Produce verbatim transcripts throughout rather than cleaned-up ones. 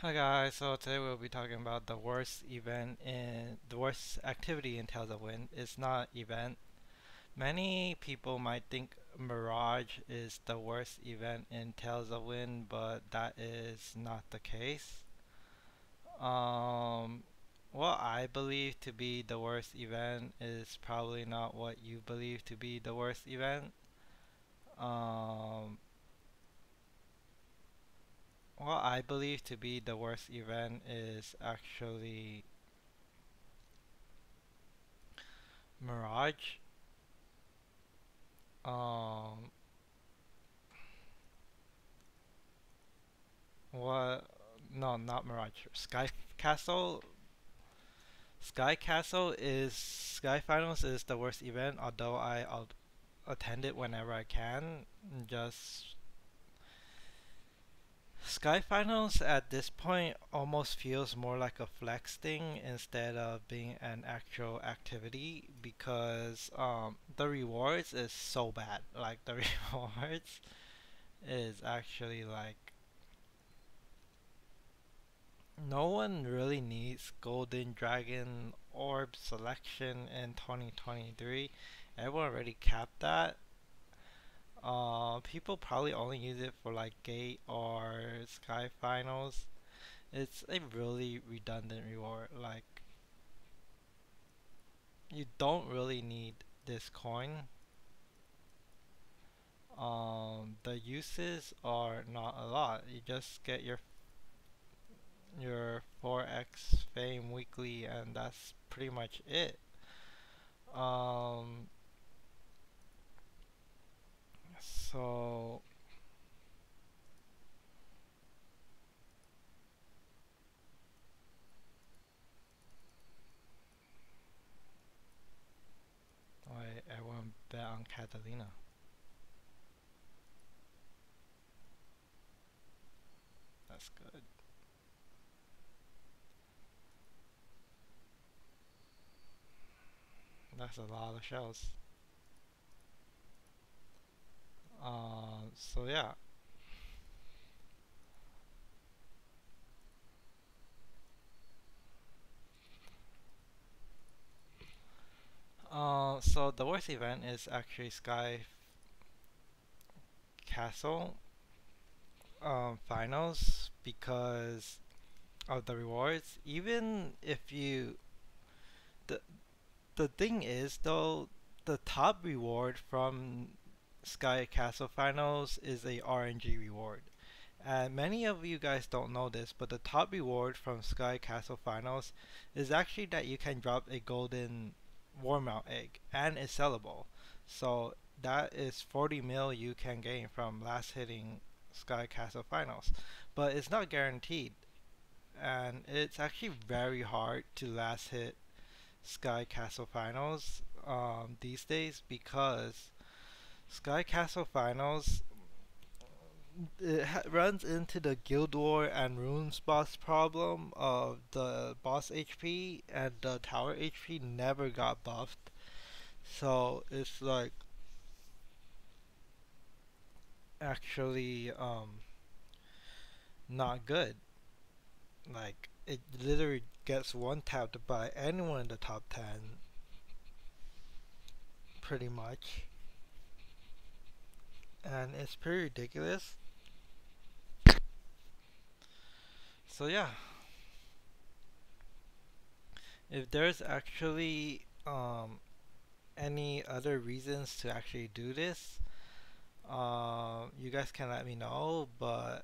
Hi guys, so today we'll be talking about the worst event in the worst activity in Tales of Wind. It's not event. Many people might think Mirage is the worst event in Tales of Wind, but that is not the case. Um, what I believe to be the worst event is probably not what you believe to be the worst event. Um, what I believe to be the worst event is actually Mirage. Um, what? No, not Mirage. Sky Castle. Sky Castle is Sky Finals is the worst event. Although I, I'll attend it whenever I can. Just Sky Finals at this point almost feels more like a flex thing instead of being an actual activity because um, the rewards is so bad. Like the rewards is actually like no one really needs Golden Dragon Orb selection in twenty twenty-three. Everyone already capped that. Uh, people probably only use it for like Gate or Sky Finals. It's a really redundant reward. Like, you don't really need this coin. Um, the uses are not a lot. You just get your your four X fame weekly, and that's pretty much it. Um, so I everyone bet on Catalina. That's good. That's a lot of shells. Uh, so yeah. Uh, so the worst event is actually Sky Castle um, finals because of the rewards. Even if you the the thing is though, the top reward from Sky Castle finals is a R N G reward. And many of you guys don't know this, but the top reward from Sky Castle Finals is actually that you can drop a golden Warmount egg, and it's sellable. So that is forty mil you can gain from last hitting Sky Castle Finals. But it's not guaranteed, and it's actually very hard to last hit Sky Castle Finals um, these days because Sky Castle Finals it ha- runs into the Guild War and Runes boss problem of the boss H P and the tower H P never got buffed. So it's like actually um not good. Like it literally gets one tapped by anyone in the top ten pretty much. And it's pretty ridiculous. So yeah, if there's actually um any other reasons to actually do this, uh, you guys can let me know, but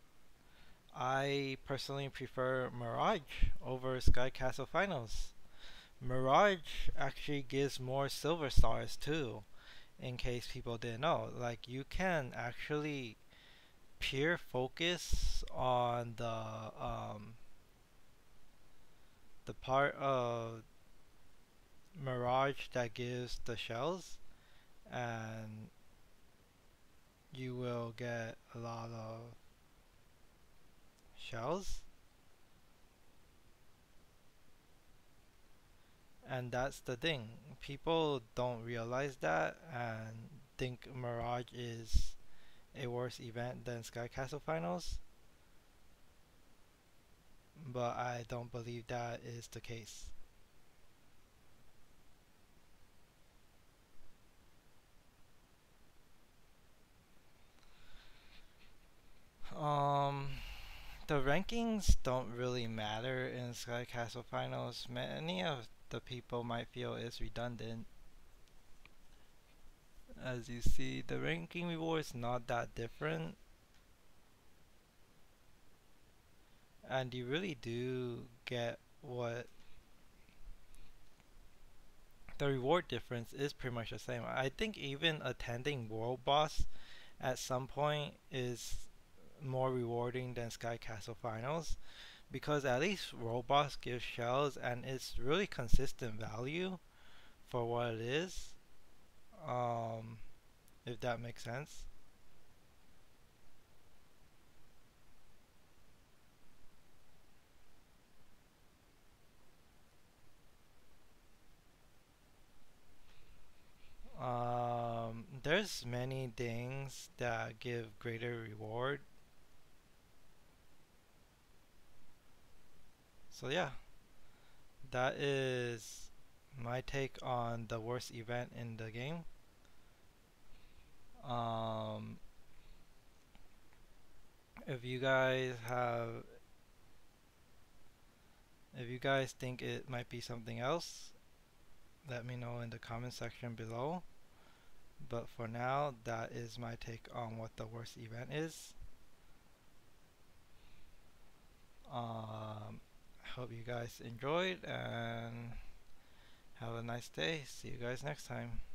I personally prefer Mirage over Sky Castle Finals. Mirage actually gives more silver stars too, in case people didn't know. Like you can actually peer focus on the um, the part of Mirage that gives the shells, and you will get a lot of shells. And that's the thing. People don't realize that and think Mirage is a worse event than Sky Castle Finals. but I don't believe that is the case. Um, the rankings don't really matter in Sky Castle Finals. Many of the people might feel it's redundant. As you see, the ranking reward is not that different, and you really do get what the reward difference is pretty much the same. I think even attending World Boss at some point is more rewarding than Sky Castle Finals because at least World Boss gives shells and it's really consistent value for what it is. Um, if that makes sense. Um, there's many things that give greater reward. So yeah, that is my take on the worst event in the game. Um, if you guys have, if you guys think it might be something else, let me know in the comment section below. But for now, that is my take on what the worst event is. Um, I hope you guys enjoyed and have a nice day. See you guys next time.